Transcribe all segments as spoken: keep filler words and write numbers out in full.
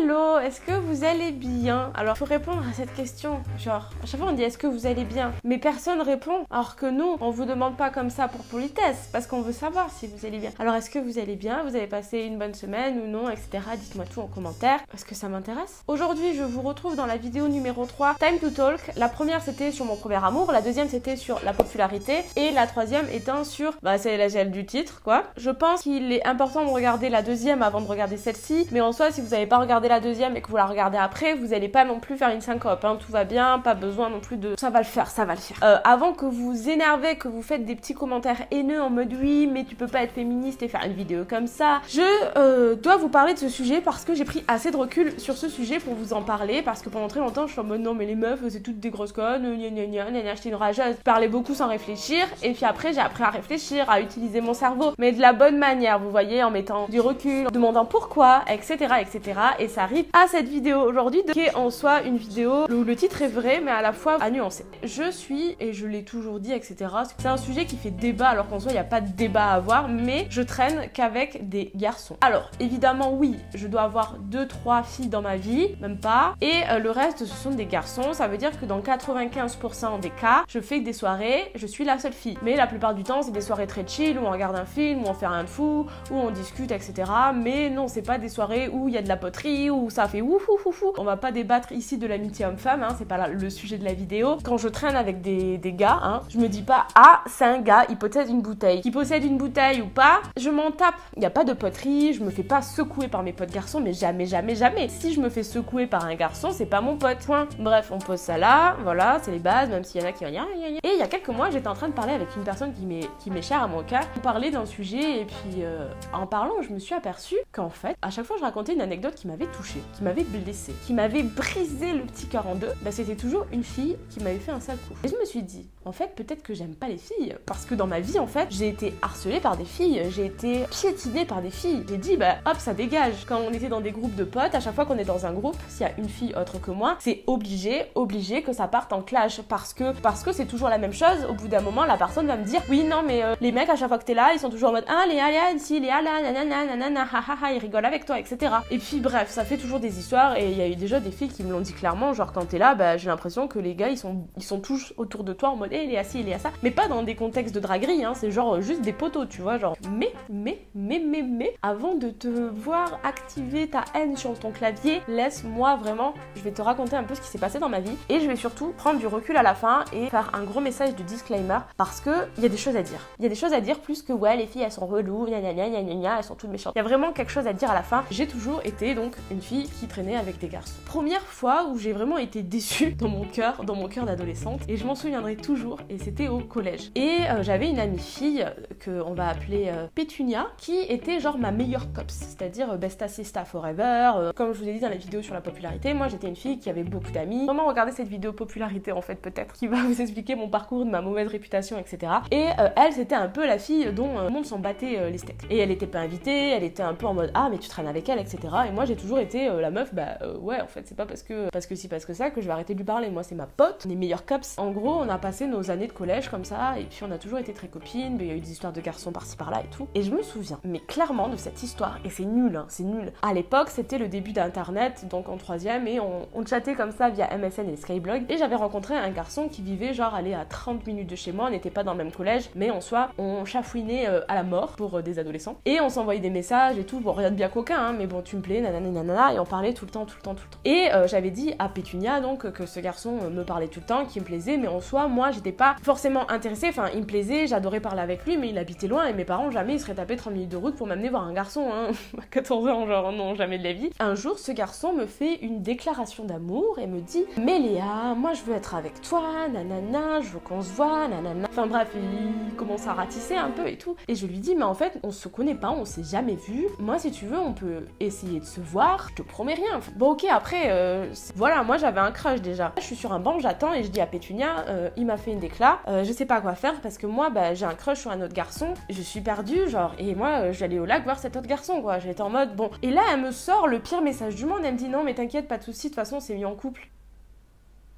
Hello, est-ce que vous allez bien? Alors, faut répondre à cette question. Genre, à chaque fois on dit est-ce que vous allez bien? Mais personne répond. Alors que nous, on vous demande pas comme ça pour politesse, parce qu'on veut savoir si vous allez bien. Alors, est-ce que vous allez bien? Vous avez passé une bonne semaine ou non, et cetera. Dites-moi tout en commentaire, parce que ça m'intéresse. Aujourd'hui, je vous retrouve dans la vidéo numéro trois, Time to Talk. La première, c'était sur mon premier amour. La deuxième, c'était sur la popularité. Et la troisième étant sur, bah, c'est la gel du titre, quoi. Je pense qu'il est important de regarder la deuxième avant de regarder celle-ci. Mais en soi, si vous n'avez pas regardé la deuxième et que vous la regardez après, vous n'allez pas non plus faire une syncope, hein. Tout va bien, pas besoin non plus de... Ça va le faire, ça va le faire. Euh, avant que vous vous énervez, que vous faites des petits commentaires haineux en mode oui, mais tu peux pas être féministe et faire une vidéo comme ça, je euh, dois vous parler de ce sujet parce que j'ai pris assez de recul sur ce sujet pour vous en parler, parce que pendant très longtemps, je suis en mode non mais les meufs, c'est toutes des grosses connes, gna gna gna gna gna, j'étais une rageuse, je parlais beaucoup sans réfléchir, et puis après j'ai appris à réfléchir, à utiliser mon cerveau, mais de la bonne manière, vous voyez, en mettant du recul, en demandant pourquoi, et cetera, et cetera. Et ça arrive à cette vidéo aujourd'hui, qui est en soi une vidéo où le titre est vrai, mais à la fois à nuancer. Je suis, et je l'ai toujours dit, et cetera. C'est un sujet qui fait débat, alors qu'en soi, il n'y a pas de débat à avoir, mais je traîne qu'avec des garçons. Alors, évidemment, oui, je dois avoir deux, trois filles dans ma vie, même pas, et euh, le reste, ce sont des garçons. Ça veut dire que dans quatre-vingt-quinze pour cent des cas, je fais des soirées, je suis la seule fille. Mais la plupart du temps, c'est des soirées très chill, où on regarde un film, où on fait rien de fou, où on discute, et cetera. Mais non, c'est pas des soirées où il y a de la poterie, où ça fait ouf ouf ouf ouf. On va pas débattre ici de l'amitié homme-femme, hein, c'est pas là le sujet de la vidéo. Quand je traîne avec des, des gars, hein, je me dis pas ah c'est un gars, il possède une bouteille. Qu'il possède une bouteille ou pas, je m'en tape. Il y a pas de poterie, je me fais pas secouer par mes potes garçons, mais jamais, jamais, jamais. Si je me fais secouer par un garçon, c'est pas mon pote. Point. Bref, on pose ça là, voilà, c'est les bases, même s'il y en a qui vont dire et il y a quelques mois, j'étais en train de parler avec une personne qui m'est qui m'est chère à mon cœur. On parlait d'un sujet et puis euh, en parlant, je me suis aperçue qu'en fait, à chaque fois je racontais une anecdote qui m'avait touchée, qui m'avait blessée, qui m'avait brisé le petit cœur en deux, bah c'était toujours une fille qui m'avait fait un sale coup. Et je me suis dit, en fait, peut-être que j'aime pas les filles, parce que dans ma vie, en fait, j'ai été harcelée par des filles, j'ai été piétinée par des filles. J'ai dit, bah hop, ça dégage. Quand on était dans des groupes de potes, à chaque fois qu'on est dans un groupe, s'il y a une fille autre que moi, c'est obligé, obligé que ça parte en clash, parce que parce que c'est toujours la même chose. Au bout d'un moment, la personne va me dire, oui, non, mais euh, les mecs, à chaque fois que t'es là, ils sont toujours en mode, ah, Léa, Léa, si, Léa, là, nanana, nanana, ha, ha, ha, ils rigolent avec toi, et cetera. Et puis, bref, ça fait toujours des histoires, et il y a eu déjà des filles qui me l'ont dit clairement, genre quand t'es là, bah j'ai l'impression que les gars, ils sont, ils sont tous autour de toi en mode, hé, hey, Léa, si, Léa, ça. Mais pas dans des contextes de draguerie, hein, c'est genre juste des poteaux, tu vois, genre. Mais, mais, mais, mais, mais, avant de te voir activer ta haine sur ton clavier, laisse-moi vraiment, je vais te raconter un peu ce qui s'est passé dans ma vie, et je vais surtout prendre du recul à la fin et faire un gros message de disclaimer, parce que il y a des choses à dire. Il y a des choses à dire plus que, ouais, les filles, elles sont reloues, gna gna gna gna gna gna, elles sont toutes méchantes. Il y a vraiment quelque chose à dire à la fin. J'ai toujours été donc une fille qui traînait avec des garçons. Première fois où j'ai vraiment été déçue dans mon cœur, dans mon cœur d'adolescente, et je m'en souviendrai toujours, et c'était au collège. Et euh, j'avais une amie fille, que on va appeler euh, Pétunia, qui était genre ma meilleure copse, c'est-à-dire euh, besta sista forever. Euh, comme je vous ai dit dans la vidéo sur la popularité, moi j'étais une fille qui avait beaucoup d'amis. Vraiment regardez cette vidéo popularité en fait peut-être, qui va vous expliquer mon parcours, de ma mauvaise réputation, et cetera. Et euh, elle, c'était un peu la fille dont euh, le monde s'en battait euh, les steaks. Et elle était pas invitée, elle était un peu en mode ah mais tu traînes avec elle, et cetera. Et moi j'ai toujours été euh, la meuf, bah euh, ouais en fait c'est pas parce que parce que si parce que ça que je vais arrêter de lui parler. Moi c'est ma pote, on est meilleures cops. En gros on a passé nos années de collège comme ça, et puis on a toujours été très copines, mais il y a eu des histoires de garçons par-ci par-là et tout. Et je me souviens, mais clairement de cette histoire, et c'est nul, hein, c'est nul. À l'époque c'était le début d'internet, donc en troisième, et on, on chattait comme ça via M S N et Skyblog, et j'avais rencontré un garçon qui vivait genre aller à trente minutes de chez moi, on n'était pas dans le même collège, mais en soi on chafouinait euh, à la mort pour euh, des adolescents, et on s'envoyait des messages et tout, bon rien de bien coquin, hein, mais bon tu me plais, nanana nanana, et on parlait tout le temps, tout le temps, tout le temps. Et euh, j'avais dit à Pétunia donc que ce garçon euh, me parlait tout le temps, qui me plaisait, mais en soi moi j'étais pas forcément intéressée, enfin il me plaisait, j'adorais parler avec lui, mais il habitait loin et mes parents jamais ils seraient tapés trente minutes de route pour m'amener voir un garçon, hein, à quatorze ans, genre non, jamais de la vie. Un jour ce garçon me fait une déclaration d'amour et me dit mais Léa, moi je veux être avec toi, nanana, je veux qu'on se voit, nanana. Enfin bref, il commence à ratisser un peu et tout. Et je lui dis mais en fait on se connaît pas, on s'est jamais vu. Moi si tu veux on peut essayer de se voir, je te promets rien. Bon ok après, euh, voilà, moi j'avais un crush déjà. Je suis sur un banc, j'attends et je dis à Pétunia, euh, il m'a fait une décla, euh, je sais pas quoi faire parce que moi bah j'ai un crush sur un autre garçon, je suis perdue genre, et moi euh, j'allais au lac voir cet autre garçon quoi, j'étais en mode bon. Et là elle me sort le pire message du monde, elle me dit non mais t'inquiète, pas de soucis, de toute façon on s'est mis en couple.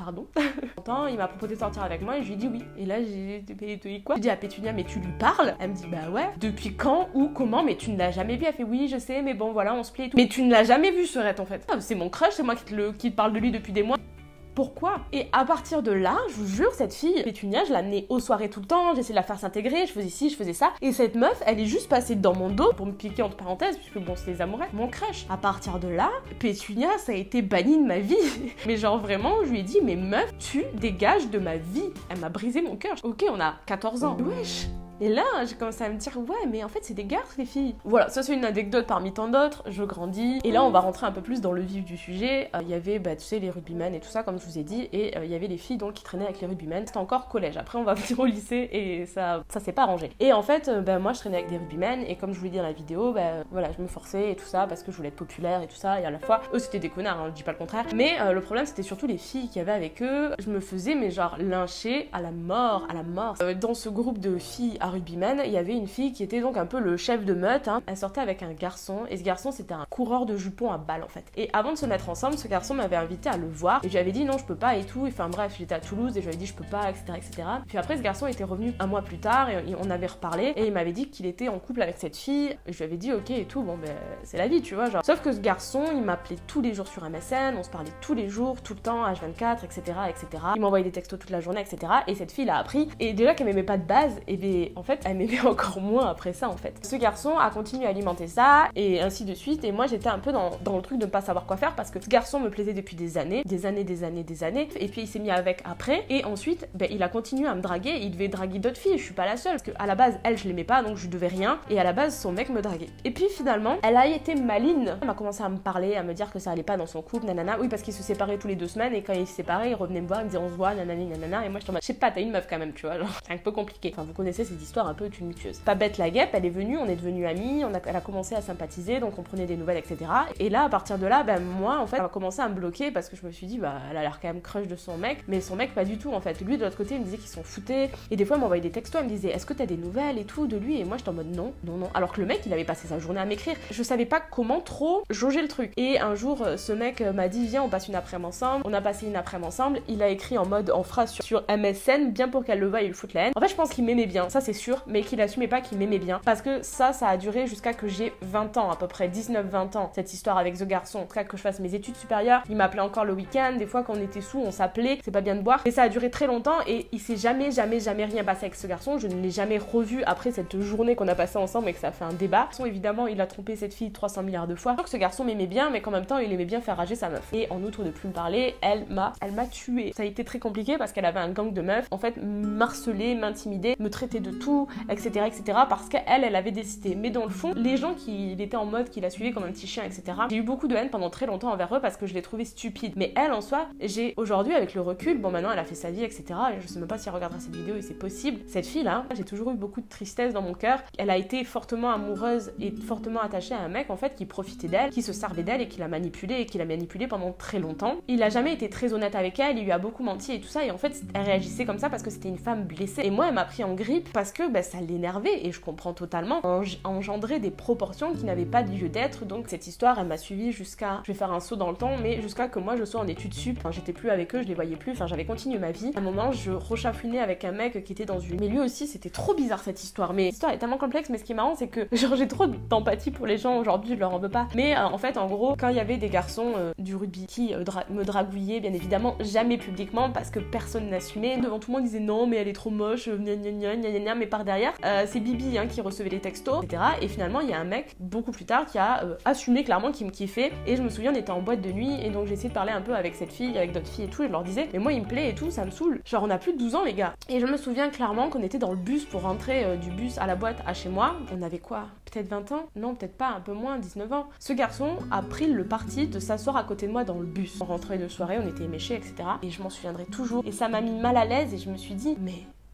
pardon. Il m'a proposé de sortir avec moi et je lui ai dit oui. Et là, j'ai dit quoi? J'ai dit à Pétunia, mais tu lui parles? Elle me dit bah ouais. Depuis quand? Où? Comment? Mais tu ne l'as jamais vu? Elle fait oui, je sais, mais bon voilà, on se plaît et tout. Mais tu ne l'as jamais vu, Serette, en fait. Ah, c'est mon crush, c'est moi qui te, le, qui te parle de lui depuis des mois. Pourquoi? Et à partir de là, je vous jure, cette fille, Pétunia, je l'amenais aux soirées tout le temps, j'essayais de la faire s'intégrer, je faisais ci, je faisais ça. Et cette meuf, elle est juste passée dans mon dos pour me piquer entre parenthèses, puisque bon, c'est les amourettes, mon crush. À partir de là, Pétunia, ça a été banni de ma vie. Mais genre vraiment, je lui ai dit, mais meuf, tu dégages de ma vie. Elle m'a brisé mon cœur. Ok, on a quatorze ans. Wesh. Et là, j'ai commencé à me dire, ouais, mais en fait, c'est des garces, les filles. Voilà, ça, c'est une anecdote parmi tant d'autres. Je grandis. Et là, on va rentrer un peu plus dans le vif du sujet. Il euh, y avait, bah, tu sais, les rugbymen et tout ça, comme je vous ai dit. Et il euh, y avait les filles, donc, qui traînaient avec les rugbymen. C'était encore collège. Après, on va venir au lycée et ça, ça s'est pas arrangé. Et en fait, euh, bah, moi, je traînais avec des rugbymen. Et comme je vous l'ai dit dans la vidéo, bah, voilà, je me forçais et tout ça parce que je voulais être populaire et tout ça. Et à la fois, eux, c'était des connards, hein, je dis pas le contraire. Mais euh, le problème, c'était surtout les filles qu'il y avait avec eux. Je me faisais, mais genre, lyncher à la mort, à la mort. Euh, dans ce groupe de filles à rugbymen, il y avait une fille qui était donc un peu le chef de meute, hein. Elle sortait avec un garçon et ce garçon c'était un coureur de jupons à balles en fait. Et avant de se mettre ensemble, ce garçon m'avait invité à le voir et je lui avais dit non je peux pas et tout. Enfin bref, j'étais à Toulouse et je lui avais dit je peux pas, etc, etc. Puis après ce garçon était revenu un mois plus tard et on avait reparlé et il m'avait dit qu'il était en couple avec cette fille et je lui avais dit ok et tout, bon ben c'est la vie tu vois genre. Sauf que ce garçon il m'appelait tous les jours sur M S N, on se parlait tous les jours, tout le temps, H vingt-quatre, etc, etc. Il m'envoyait des textos toute la journée, etc. Et cette fille l'a appris et déjà qu'elle m'aimait pas de base, et bien en fait elle m'aimait encore moins après ça en fait. Ce garçon a continué à alimenter ça et ainsi de suite et moi j'étais un peu dans, dans le truc de ne pas savoir quoi faire parce que ce garçon me plaisait depuis des années, des années, des années, des années et puis il s'est mis avec après et ensuite ben, il a continué à me draguer, il devait draguer d'autres filles, je suis pas la seule parce qu'à la base elle je l'aimais pas donc je lui devais rien et à la base son mec me draguait. Et puis finalement elle a été maligne, elle m'a commencé à me parler, à me dire que ça allait pas dans son couple, nanana, oui parce qu'ils se séparaient tous les deux semaines et quand ils se séparaient ils revenaient me voir, ils me disaient on se voit, nanani, nanana et moi je t'en mode je sais pas, t'as une meuf quand même tu vois, genre c'est un peu compliqué. Enfin vous connaissez cette histoire un peu tumultueuse. Pas bête la guêpe, elle est venue, on est devenus amis, on a, elle a commencé à sympathiser, donc on prenait des nouvelles, et cetera. Et là, à partir de là, ben moi, en fait, elle a commencé à me bloquer parce que je me suis dit, bah, elle a l'air quand même crush de son mec, mais son mec, pas du tout, en fait. Lui, de l'autre côté, il me disait qu'ils s'en foutaient, et des fois, il m'envoyait des textos, elle me disait, est-ce que t'as des nouvelles et tout de lui? Et moi, j'étais en mode non, non, non. Alors que le mec, il avait passé sa journée à m'écrire. Je savais pas comment trop jauger le truc. Et un jour, ce mec m'a dit, viens, on passe une après-midi ensemble. On a passé une après-midi ensemble. Il a écrit en mode, en phrase sur, sur M S N, bien pour qu'elle le veuille et le foute la haine. En fait, je pense qu'il m'aimait bien, ça c'est sûr, mais qu'il assumait pas qu'il m'aimait bien. Parce que ça, ça a duré jusqu'à que j'ai vingt ans, à peu près dix-neuf vingt ans, cette histoire avec ce garçon. Jusqu'à que je fasse mes études supérieures, il m'appelait encore le week-end, des fois quand on était sous, on s'appelait, c'est pas bien de boire. Mais ça a duré très longtemps et il s'est jamais, jamais, jamais rien passé avec ce garçon. Je ne l'ai jamais revu après cette journée qu'on a passée ensemble et que ça a fait un débat. Son, évidemment, il a trompé cette fille trois cents milliards de fois. Donc ce garçon m'aimait bien, mais qu'en même temps, il aimait bien faire rager sa meuf. Et en outre de plus me parler, elle m'a, elle m'a tuée. Ça a été très compliqué parce qu'elle avait un gang de meufs, en fait, m'harceler, m'intimider, me traiter de tout, et cetera, et cetera. Parce qu'elle, elle avait décidé. Mais dans le fond, les gens qui étaient en mode qui la suivaient comme un petit chien, et cetera. J'ai eu beaucoup de haine pendant très longtemps envers eux parce que je les trouvais stupides. Mais elle, en soi, j'ai aujourd'hui, avec le recul, bon, maintenant elle a fait sa vie, et cetera. Et je sais même pas si elle regardera cette vidéo et c'est possible. Cette fille-là, j'ai toujours eu beaucoup de tristesse dans mon cœur. Elle a été fortement amoureuse et fortement attachée à un mec, en fait, qui profitait d'elle, qui se servait d'elle et qui l'a manipulée et qui l'a manipulée pendant très longtemps. Il a jamais été très honnête avec elle, il lui a beaucoup menti et tout ça. Et en fait, elle réagissait comme ça parce que c'était une femme blessée. Et moi, elle m'a pris en grippe parce que bah, ça l'énervait et je comprends totalement. Engendrer des proportions qui n'avaient pas de lieu d'être. Donc cette histoire, elle m'a suivie jusqu'à, je vais faire un saut dans le temps, mais jusqu'à que moi je sois en études sup. Enfin, j'étais plus avec eux, je les voyais plus. Enfin, j'avais continué ma vie. À un moment, je rechafouinais avec un mec qui était dans une. Mais lui aussi, c'était trop bizarre cette histoire. Mais l'histoire est tellement complexe. Mais ce qui est marrant, c'est que genre j'ai trop d'empathie pour les gens aujourd'hui. Je leur en veux pas. Mais euh, en fait, en gros, quand il y avait des garçons euh, du rugby qui euh, dra me dragouillaient, bien évidemment, jamais publiquement parce que personne n'assumait. Devant tout le monde, ils disaient non, mais elle est trop moche, gna gna gna gna gna. Mais par derrière, euh, c'est Bibi hein, qui recevait les textos, et cetera. Et finalement, il y a un mec beaucoup plus tard qui a euh, assumé clairement qu'il me kiffait. Et je me souviens, on était en boîte de nuit et donc j'ai essayé de parler un peu avec cette fille, avec d'autres filles et tout. Et je leur disais, mais moi il me plaît et tout, ça me saoule. Genre on a plus de douze ans les gars. Et je me souviens clairement qu'on était dans le bus pour rentrer euh, du bus à la boîte à chez moi. On avait quoi? Peut-être vingt ans? Non, peut-être pas, un peu moins, dix-neuf ans. Ce garçon a pris le parti de s'asseoir à côté de moi dans le bus. On rentrait de soirée, on était éméchés, et cetera. Et je m'en souviendrai toujours. Et ça m'a mis mal à l'aise et je me suis dit, mais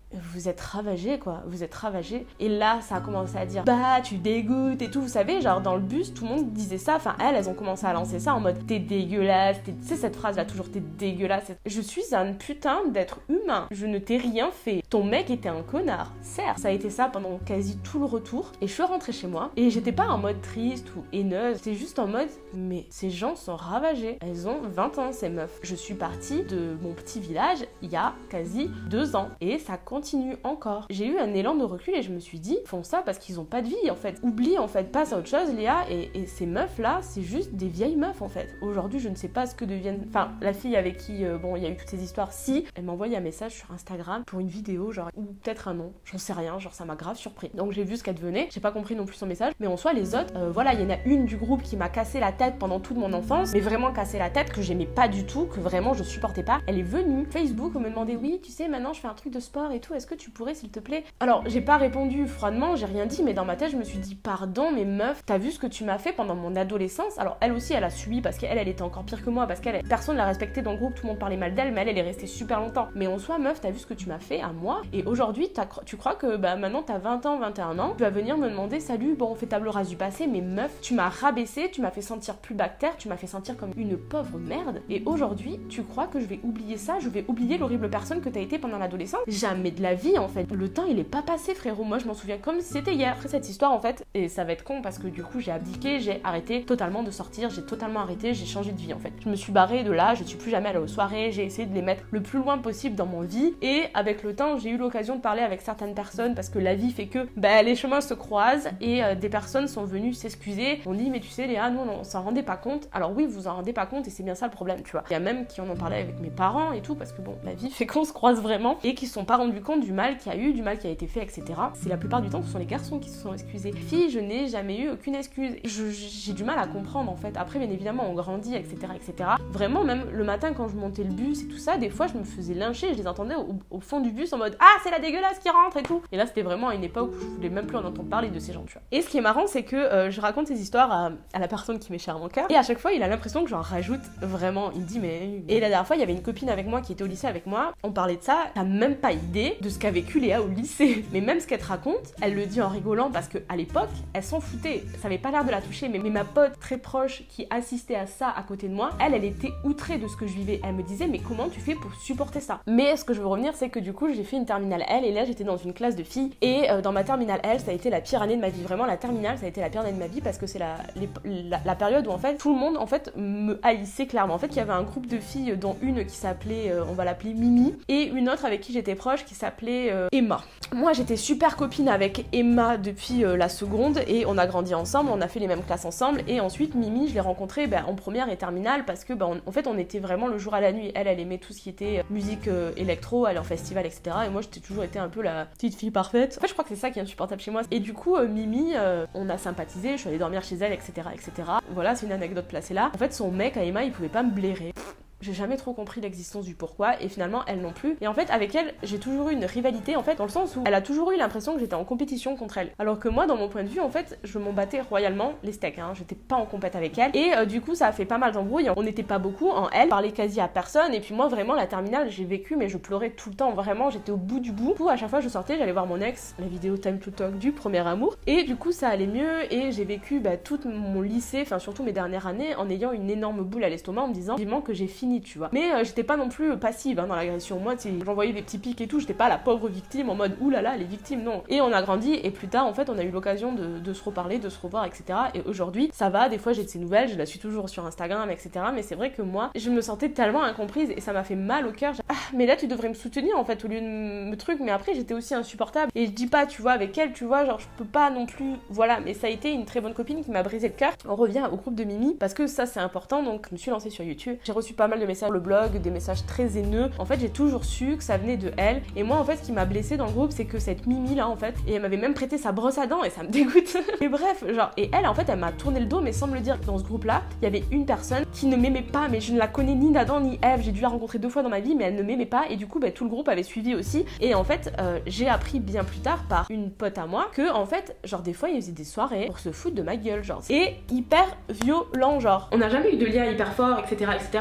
vous êtes ravagé quoi, vous êtes ravagé. Et là ça a commencé à dire bah tu dégoûtes et tout, vous savez, genre dans le bus tout le monde disait ça, enfin elles elles ont commencé à lancer ça en mode t'es dégueulasse, tu sais cette phrase là toujours t'es dégueulasse. Je suis un putain d'être humain, je ne t'ai rien fait, ton mec était un connard, certes. Ça a été ça pendant quasi tout le retour et je suis rentrée chez moi et j'étais pas en mode triste ou haineuse, j'étais juste en mode mais ces gens sont ravagés, elles ont vingt ans ces meufs. Je suis partie de mon petit village il y a quasi deux ans et ça continue encore. J'ai eu un élan de recul et je me suis dit, ils font ça parce qu'ils ont pas de vie en fait. Oublie en fait, passe à autre chose Léa, et, et ces meufs là, c'est juste des vieilles meufs en fait. Aujourd'hui, je ne sais pas ce que deviennent... Enfin, la fille avec qui, euh, bon, il y a eu toutes ces histoires, si, elle m'a envoyé un message sur Instagram pour une vidéo, genre, ou peut-être un nom, j'en sais rien, genre ça m'a grave surpris. Donc j'ai vu ce qu'elle devenait, j'ai pas compris non plus son message, mais en soi, les autres, euh, voilà, il y en a une du groupe qui m'a cassé la tête pendant toute mon enfance, mais vraiment cassé la tête, que j'aimais pas du tout, que vraiment je supportais pas. Elle est venue, Facebook, me demander, oui, tu sais, maintenant je fais un truc de sport et tout, est-ce que tu pourrais s'il te plaît? Alors j'ai pas répondu froidement, j'ai rien dit, mais dans ma tête je me suis dit pardon mais meuf, t'as vu ce que tu m'as fait pendant mon adolescence? Alors elle aussi elle a subi parce qu'elle elle était encore pire que moi, parce qu'elle personne l'a respectée dans le groupe, tout le monde parlait mal d'elle, mais elle elle est restée super longtemps. Mais en soi meuf, t'as vu ce que tu m'as fait à moi, et aujourd'hui tu crois que bah maintenant t'as vingt ans, vingt et un ans, tu vas venir me demander salut, bon on fait table rase du passé, mais meuf, tu m'as rabaissé, tu m'as fait sentir plus bactère, tu m'as fait sentir comme une pauvre merde, et aujourd'hui tu crois que je vais oublier ça, je vais oublier l'horrible personne que t'as été pendant l'adolescence? Jamais de la vie en fait. Le temps il est pas passé frérot, moi je m'en souviens comme si c'était hier. Après cette histoire en fait, et ça va être con parce que du coup j'ai abdiqué, j'ai arrêté totalement de sortir, j'ai totalement arrêté, j'ai changé de vie en fait. Je me suis barrée de là, je suis plus jamais allée aux soirées, j'ai essayé de les mettre le plus loin possible dans mon vie, et avec le temps j'ai eu l'occasion de parler avec certaines personnes parce que la vie fait que bah, les chemins se croisent, et euh, des personnes sont venues s'excuser, on dit mais tu sais Léa, nous on s'en rendait pas compte. Alors oui, vous en rendez pas compte et c'est bien ça le problème, tu vois. Il y a même qui en ont parlé avec mes parents et tout parce que bon, la vie fait qu'on se croise vraiment, et qui se sont pas rendus compte du mal qu'il y a eu, du mal qui a été fait, et cetera. C'est la plupart du temps ce sont les garçons qui se sont excusés. Fille, je n'ai jamais eu aucune excuse. Je, j'ai du mal à comprendre en fait. Après bien évidemment on grandit, et cetera, et cetera. Vraiment même le matin quand je montais le bus et tout ça, des fois je me faisais lyncher, je les entendais au, au fond du bus en mode ah c'est la dégueulasse qui rentre et tout. Et là c'était vraiment à une époque où je voulais même plus en entendre parler de ces gens, tu vois. Et ce qui est marrant c'est que euh, je raconte ces histoires à, à la personne qui m'est chère à mon cœur, et à chaque fois il a l'impression que j'en rajoute vraiment. Il me dit mais... Et la dernière fois il y avait une copine avec moi qui était au lycée avec moi, on parlait de ça, t'as même pas idée de ce qu'a vécu Léa au lycée. Mais même ce qu'elle te raconte, elle le dit en rigolant parce qu'à l'époque, elle s'en foutait. Ça avait pas l'air de la toucher, mais, mais ma pote très proche qui assistait à ça à côté de moi, elle, elle était outrée de ce que je vivais. Elle me disait mais comment tu fais pour supporter ça? Mais ce que je veux revenir, c'est que du coup, j'ai fait une terminale L, et là j'étais dans une classe de filles, et euh, dans ma terminale L, ça a été la pire année de ma vie. Vraiment la terminale, ça a été la pire année de ma vie parce que c'est la, la, la période où en fait tout le monde en fait me haïssait clairement. En fait, il y avait un groupe de filles dont une qui s'appelait, euh, on va l'appeler Mimi, et une autre avec qui j'étais proche qui s'appelait euh, Emma. Moi j'étais super copine avec Emma depuis euh, la seconde, et on a grandi ensemble, on a fait les mêmes classes ensemble, et ensuite Mimi je l'ai rencontrée ben, en première et terminale parce que ben, on, en fait on était vraiment le jour à la nuit. Elle elle aimait tout ce qui était musique euh, électro, aller en festival, et cetera. Et moi j'étais toujours été un peu la petite fille parfaite. En fait je crois que c'est ça qui est insupportable chez moi. Et du coup euh, Mimi, euh, on a sympathisé, je suis allée dormir chez elle, et cetera, et cetera. Voilà, c'est une anecdote placée là. En fait son mec à Emma il pouvait pas me blairer. J'ai jamais trop compris l'existence du pourquoi, et finalement elle non plus. Et en fait avec elle j'ai toujours eu une rivalité en fait, dans le sens où elle a toujours eu l'impression que j'étais en compétition contre elle, alors que moi dans mon point de vue en fait je m'en battais royalement les steaks, hein. J'étais pas en compète avec elle, et euh, du coup ça a fait pas mal d'embrouilles. On n'était pas beaucoup en elle, parlait quasi à personne, et puis moi vraiment la terminale j'ai vécu mais je pleurais tout le temps, vraiment j'étais au bout du bout. Du coup à chaque fois je sortais, j'allais voir mon ex, la vidéo Time to Talk du premier amour, et du coup ça allait mieux, et j'ai vécu bah, tout mon lycée, enfin surtout mes dernières années, en ayant une énorme boule à l'estomac en me disant vivement que j'ai fini, tu vois. Mais euh, j'étais pas non plus passive hein, dans l'agression. Moi, j'envoyais des petits pics et tout, j'étais pas la pauvre victime en mode oulala, les victimes, non. Et on a grandi, et plus tard, en fait, on a eu l'occasion de, de se reparler, de se revoir, et cetera. Et aujourd'hui, ça va, des fois j'ai de ses nouvelles, je la suis toujours sur Instagram, et cetera. Mais c'est vrai que moi, je me sentais tellement incomprise, et ça m'a fait mal au cœur. Ah, mais là, tu devrais me soutenir en fait, au lieu de me truc. Mais après, j'étais aussi insupportable. Et je dis pas, tu vois, avec elle, tu vois, genre, je peux pas non plus. Voilà, mais ça a été une très bonne copine qui m'a brisé le cœur. On revient au groupe de Mimi, parce que ça, c'est important. Donc, je me suis lancée sur YouTube. J'ai reçu pas mal de messages sur le blog, des messages très haineux. En fait, j'ai toujours su que ça venait de elle. Et moi, en fait, ce qui m'a blessée dans le groupe, c'est que cette Mimi là, en fait, et elle m'avait même prêté sa brosse à dents, et ça me dégoûte. Et bref, genre, et elle, en fait, elle m'a tourné le dos, mais sans me le dire. Dans ce groupe-là, il y avait une personne qui ne m'aimait pas, mais je ne la connais ni d'Adam ni Ève. J'ai dû la rencontrer deux fois dans ma vie, mais elle ne m'aimait pas. Et du coup, bah, tout le groupe avait suivi aussi. Et en fait, euh, j'ai appris bien plus tard par une pote à moi que, en fait, genre, des fois, ils faisaient des soirées pour se foutre de ma gueule, genre. Et hyper violent, genre. On n'a jamais eu de lien hyper fort, et cetera, et cetera. Tu vois,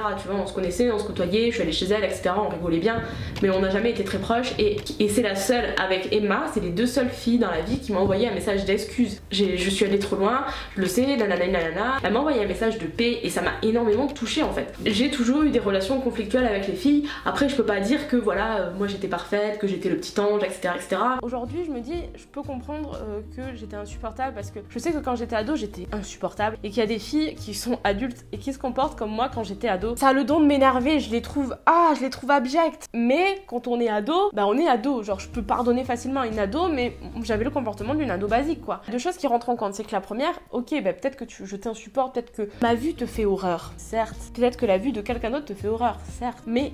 on se connaissait, on se côtoyait, je suis allée chez elle, et cetera. On rigolait bien, mais on n'a jamais été très proches. Et, et c'est la seule avec Emma, c'est les deux seules filles dans la vie qui m'ont envoyé un message d'excuse. Je suis allée trop loin, je le sais, nanana, nanana. Elle m'a envoyé un message de paix et ça m'a énormément touchée en fait. J'ai toujours eu des relations conflictuelles avec les filles. Après, je peux pas dire que voilà, euh, moi j'étais parfaite, que j'étais le petit ange, et cetera et cetera. Aujourd'hui, je me dis, je peux comprendre euh, que j'étais insupportable parce que je sais que quand j'étais ado, j'étais insupportable et qu'il y a des filles qui sont adultes et qui se comportent comme moi quand j'étais ado. Ça a le don de m'énerver, je les trouve, ah, je les trouve abjectes. Mais quand on est ado, bah on est ado. Genre, je peux pardonner facilement à une ado, mais j'avais le comportement d'une ado basique quoi. Deux choses qui rentrent en compte, c'est que la première, ok, bah peut-être que tu, je t'insupporte, peut-être que ma vue te fait horreur, certes. Peut-être que la vue de quelqu'un d'autre te fait horreur, certes. Mais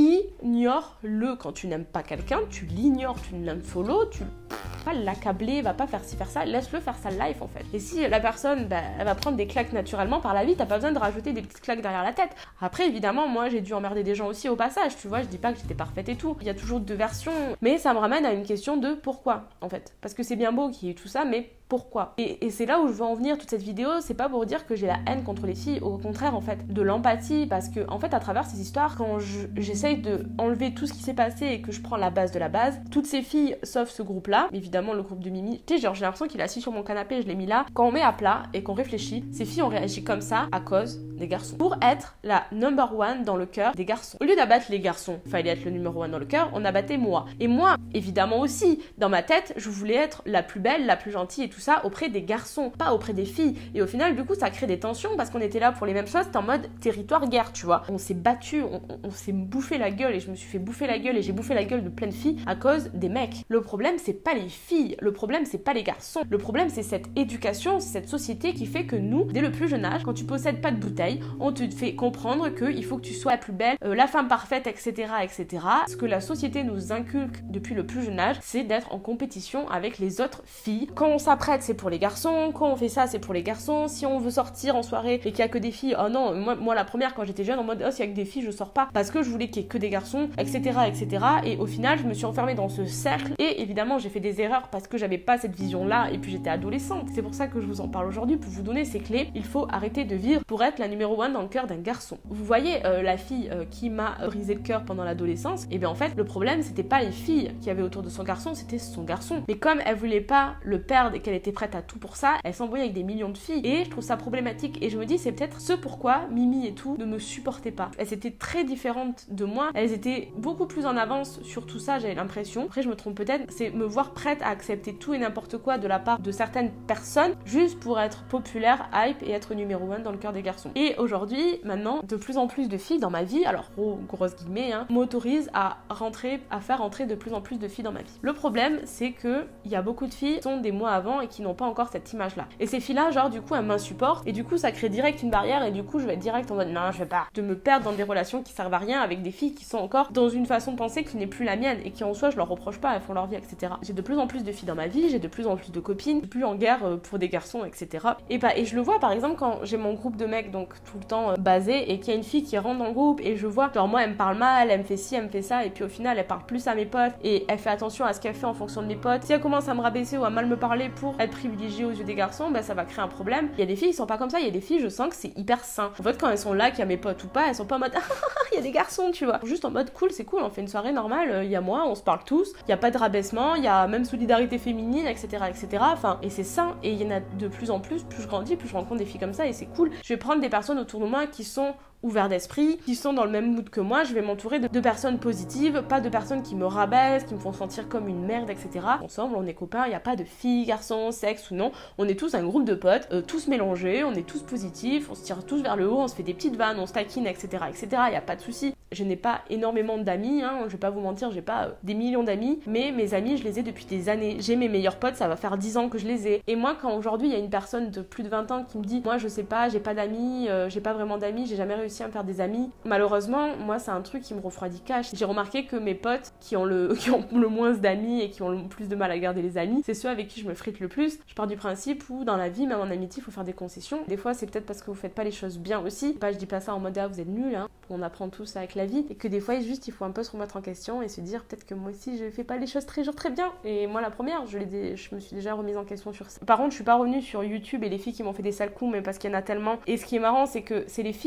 ignore-le. Quand tu n'aimes pas quelqu'un, tu l'ignores, tu ne l'unfollow, tu va pas l'accabler, va pas faire ci faire ça, laisse-le faire sa life en fait. Et si la personne, bah, elle va prendre des claques naturellement par la vie, t'as pas besoin de rajouter des petites claques derrière la tête. Après évidemment, moi j'ai dû emmerder des gens aussi au passage, tu vois, je dis pas que j'étais parfaite et tout. Il y a toujours deux versions, mais ça me ramène à une question de pourquoi en fait. Parce que c'est bien beau qu'il y ait tout ça, mais pourquoi? Et, et c'est là où je veux en venir toute cette vidéo, c'est pas pour dire que j'ai la haine contre les filles, au contraire en fait, de l'empathie, parce que en fait à travers ces histoires, quand j'essaye de enlever tout ce qui s'est passé et que je prends la base de la base, toutes ces filles, sauf ce groupe-là, évidemment le groupe de Mimi, tu sais genre j'ai l'impression qu'il est assis sur mon canapé, je l'ai mis là, quand on met à plat et qu'on réfléchit, ces filles ont réagi comme ça à cause des garçons. Pour être la number one dans le cœur des garçons. Au lieu d'abattre les garçons, fallait être le numéro one dans le cœur, on abattait moi. Et moi, évidemment aussi, dans ma tête, je voulais être la plus belle, la plus gentille et tout ça auprès des garçons, pas auprès des filles. Et au final, du coup, ça crée des tensions parce qu'on était là pour les mêmes choses, c'était en mode territoire guerre, tu vois. On s'est battu, on, on, on s'est bouffé la gueule et je me suis fait bouffer la gueule et j'ai bouffé la gueule de plein de filles à cause des mecs. Le problème, c'est pas les filles, le problème, c'est pas les garçons. Le problème, c'est cette éducation, c'est cette société qui fait que nous, dès le plus jeune âge, quand tu possèdes pas de bouteille, on te fait comprendre qu'il faut que tu sois la plus belle, euh, la femme parfaite, et cetera, et cetera. Ce que la société nous inculque depuis le plus jeune âge, c'est d'être en compétition avec les autres filles. Quand on s'apprête, c'est pour les garçons. Quand on fait ça, c'est pour les garçons. Si on veut sortir en soirée et qu'il y a que des filles, oh non, moi, moi la première quand j'étais jeune, en mode oh s'il y a que des filles, je sors pas parce que je voulais qu'il y ait que des garçons, et cetera, et cetera. Et au final, je me suis enfermée dans ce cercle et évidemment, j'ai fait des erreurs parce que j'avais pas cette vision-là et puis j'étais adolescente. C'est pour ça que je vous en parle aujourd'hui pour vous donner ces clés. Il faut arrêter de vivre pour être la numéro un dans le cœur d'un garçon. Vous voyez euh, la fille euh, qui m'a brisé le cœur pendant l'adolescence, et bien en fait le problème c'était pas les filles qui avaient autour de son garçon, c'était son garçon. Mais comme elle voulait pas le perdre et qu'elle était prête à tout pour ça, elle s'embrouillait avec des millions de filles et je trouve ça problématique et je me dis c'est peut-être ce pourquoi Mimi et tout ne me supportaient pas. Elles étaient très différentes de moi, elles étaient beaucoup plus en avance sur tout ça, j'avais l'impression. Après je me trompe peut-être, c'est me voir prête à accepter tout et n'importe quoi de la part de certaines personnes juste pour être populaire, hype et être numéro un dans le cœur des garçons. Et aujourd'hui, maintenant, de plus en plus de filles dans ma vie, alors gros, grosse guillemets, hein, m'autorisent à rentrer, à faire entrer de plus en plus de filles dans ma vie. Le problème, c'est que il y a beaucoup de filles qui sont des mois avant et qui n'ont pas encore cette image-là. Et ces filles-là, genre du coup, elles m'insupportent et du coup, ça crée direct une barrière et du coup, je vais être direct en mode non, je vais pas de me perdre dans des relations qui servent à rien avec des filles qui sont encore dans une façon de penser qui n'est plus la mienne et qui en soi, je leur reproche pas, elles font leur vie, et cetera. J'ai de plus en plus de filles dans ma vie, j'ai de plus en plus de copines, plus en guerre pour des garçons, et cetera. Et bah, et je le vois par exemple quand j'ai mon groupe de mecs donc tout le temps euh, basé et qu'il y a une fille qui rentre dans le groupe et je vois genre moi elle me parle mal, elle me fait ci, elle me fait ça et puis au final elle parle plus à mes potes et elle fait attention à ce qu'elle fait en fonction de mes potes. Si elle commence à me rabaisser ou à mal me parler pour être privilégiée aux yeux des garçons, bah ça va créer un problème. Il y a des filles qui sont pas comme ça, il y a des filles je sens que c'est hyper sain. En fait quand elles sont là, qu'il y a mes potes ou pas, elles sont pas en mode ah il y a des garçons tu vois. Juste en mode cool, c'est cool, on fait une soirée normale, il y a moi, on se parle tous, il y a pas de rabaissement, il y a même solidarité féminine, et cetera, et cetera. Enfin et c'est sain et il y en a de plus en plus, plus je grandis, plus je rencontre des filles comme ça et c'est cool. Je vais prendre des personnes autour de moi qui sont ouverts d'esprit, qui sont dans le même mood que moi, je vais m'entourer de, de personnes positives, pas de personnes qui me rabaissent, qui me font sentir comme une merde, et cetera. Ensemble, on est copains, il n'y a pas de filles, garçons, sexe ou non, on est tous un groupe de potes, euh, tous mélangés, on est tous positifs, on se tire tous vers le haut, on se fait des petites vannes, on se taquine, et cetera, et cetera. Il n'y a pas de souci. Je n'ai pas énormément d'amis, hein, je vais pas vous mentir, j'ai pas euh, des millions d'amis, mais mes amis, je les ai depuis des années. J'ai mes meilleurs potes, ça va faire dix ans que je les ai. Et moi, quand aujourd'hui, il y a une personne de plus de vingt ans qui me dit, moi, je sais pas, j'ai pas d'amis, euh, j'ai pas vraiment d'amis, j'ai jamais réussi à me faire des amis. Malheureusement, moi, c'est un truc qui me refroidit cash. J'ai remarqué que mes potes qui ont le, qui ont le moins d'amis et qui ont le plus de mal à garder les amis, c'est ceux avec qui je me frite le plus. Je pars du principe où, dans la vie, même en amitié, il faut faire des concessions. Des fois, c'est peut-être parce que vous faites pas les choses bien aussi. Pas, je dis pas ça en mode, ah, vous êtes nuls, hein. On apprend tous avec la vie. Et que des fois, juste, il faut un peu se remettre en question et se dire, peut-être que moi aussi, je fais pas les choses très, genre, très bien. Et moi, la première, je, l'ai, je me suis déjà remise en question sur ça. Par contre, je suis pas revenue sur YouTube et les filles qui m'ont fait des sales coups, mais parce qu'il y en a tellement. Et ce qui est marrant, c'est que c'est les filles qui se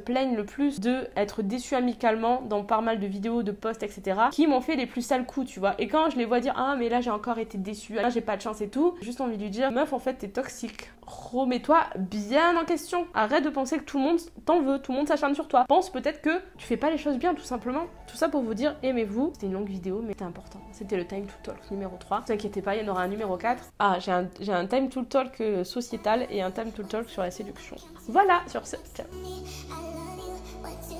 plaignent le plus de être déçues amicalement dans pas mal de vidéos, de posts, et cetera, qui m'ont fait les plus sales coups, tu vois. Et quand je les vois dire, ah, mais là, j'ai encore été déçue, là, j'ai pas de chance et tout, j'ai juste envie de lui dire, meuf, en fait, t'es toxique. Remets-toi bien en question. Arrête de penser que tout le monde t'en veut, tout le monde s'acharne sur toi. Pense peut-être que tu fais pas les choses bien, tout simplement. Tout ça pour vous dire, aimez-vous. C'était une longue vidéo, mais c'était important. C'était le Time to Talk numéro trois. Ne vous inquiétez pas, il y en aura un numéro quatre. Ah, j'ai un, j'ai un Time to Talk sociétal et un Time to Talk sur la séduction. Voilà, sur ce... Ciao.